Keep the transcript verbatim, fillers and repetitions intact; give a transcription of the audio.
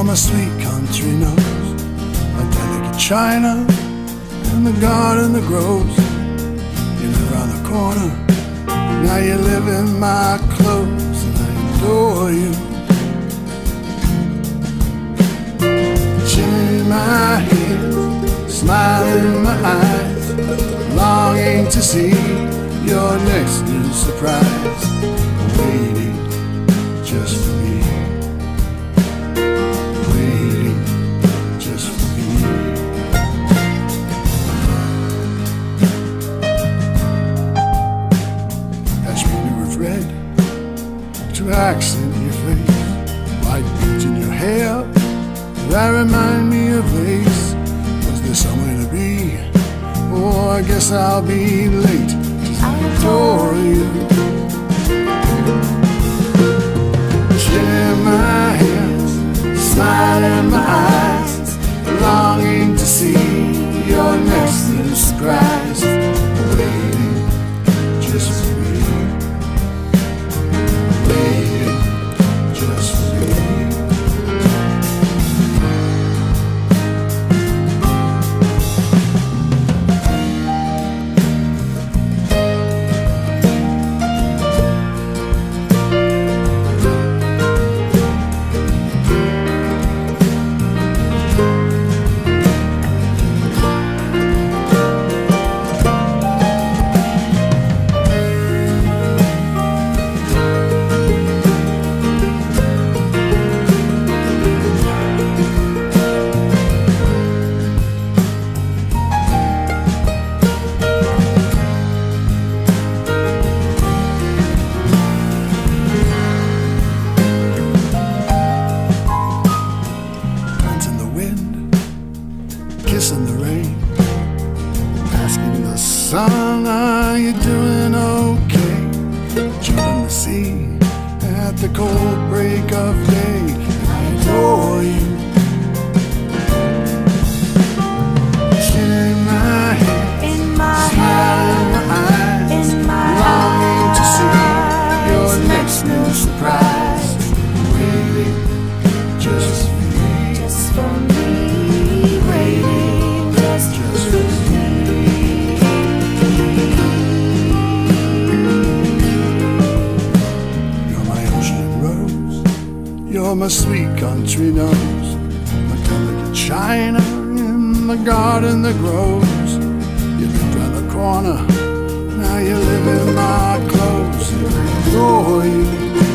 my sweet country nose, my delicate china, and the garden that grows. You live around the corner, now you live in my clothes, and I adore you. Chin in my hand, smile in my eyes, longing to see your next new surprise, waiting just for me, waiting just for me. Ash me with red to accent your face, white beads in your hair that remind me of lace. Was there somewhere to be? Oh, I guess I'll be late, 'cause I adore you. Chin in my hands, smile in my eyes, longing to see your next new surprise, waiting just for me, waiting just for me. Kissing the rain, asking the sun, are you doing okay? Jump in the sea at the cold break of day, I adore you. Chin in my hand, in my smile in my eyes, in my longing to see your eyes. next new surprise, waiting just for me, Just for me, waiting just just for for me. You're my ocean rose, you're my sweet country nose, my delicate china in the garden that grows. You lived round the corner, now you live in my clothes, and I adore you.